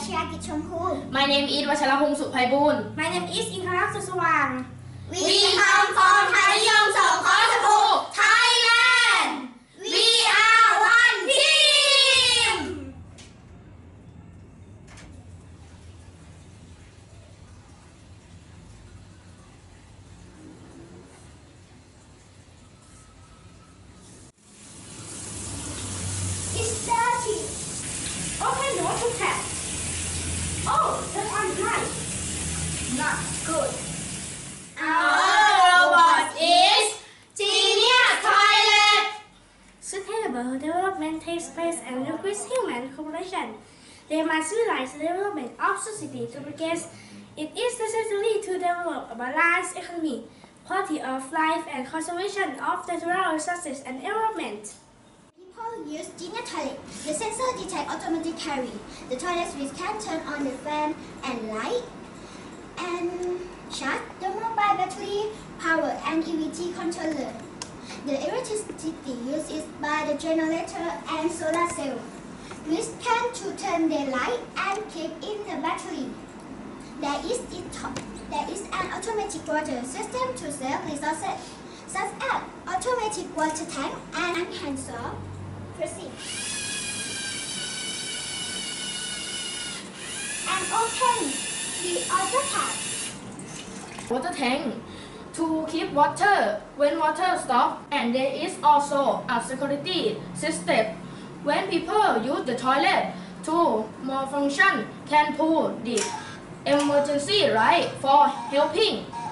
ชยากิจชมพู My name is วัชรพงษ์สุขไพบูลย์ My name is อินทรักษ์สุขสว่าง We come from ไทยนิยมสงเคราะห์สกูล Thailand We are one team It's dirty. Open the water tap. Oh, turn on the light. Not good. Our robot is Genius Toilet Sustainable development takes place and requires human cooperation. They must realize the development of society to progress. It is necessary to develop a balanced economy, quality of life, and conservation of natural resources and environment. People use Genius Toilet. The sensor detects automatically. The toilet switch can turn on the fan and light and charge the mobile battery, power and EVT controller. The electricity used is by the generator and solar cell, which can to turn the light and keep in the battery. There is an automatic water system to save resources, such as automatic water tank and hand saw. Proceed. And open the auto tap. Water tank to keep water when water stops, and there is also a security system. When people use the toilet to malfunction, can pull the emergency light for helping